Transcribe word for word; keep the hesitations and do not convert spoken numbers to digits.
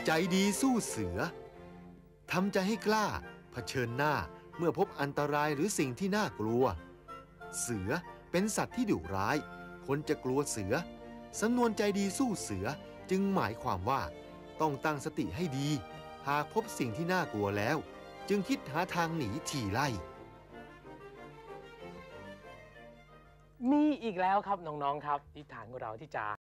ใจดีสู้เสือทำใจให้กล้าเผชิญหน้าเมื่อพบอันตรายหรือสิ่งที่น่ากลัวเสือเป็นสัตว์ที่ดุร้ายคนจะกลัวเสือสำนวนใจดีสู้เสือจึงหมายความว่าต้องตั้งสติให้ดีหากพบสิ่งที่น่ากลัวแล้วจึงคิดหาทางหนีทีไล่มีอีกแล้วครับน้องๆครับนิทานของเราที่จะ